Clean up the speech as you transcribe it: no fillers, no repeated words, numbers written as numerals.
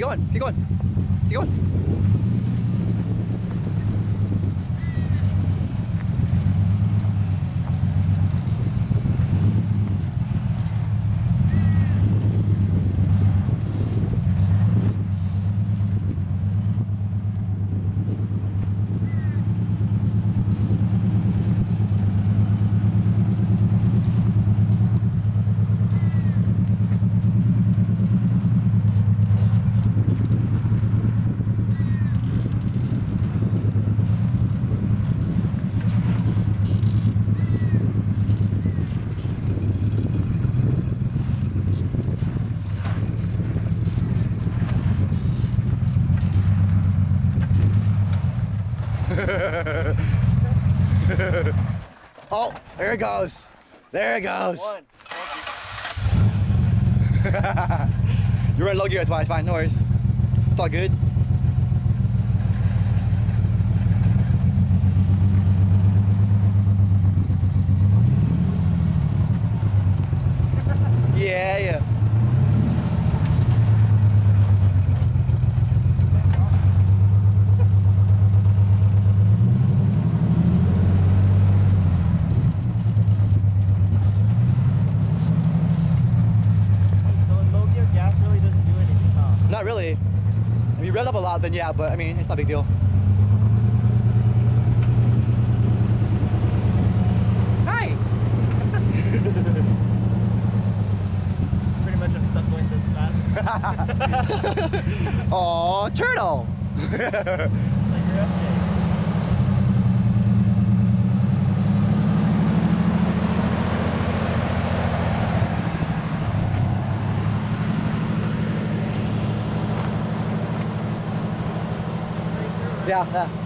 going. Keep going. Keep going. Oh, there it goes. There it goes. You're in low gear, it's fine, it's fine, no worries. It's all good. Yeah, yeah. Not really. If you rev up a lot, then yeah, but I mean, it's not a big deal. Hi! Pretty much I'm stuck going this fast. Aw, turtle! Like your FJ. Yeah, yeah.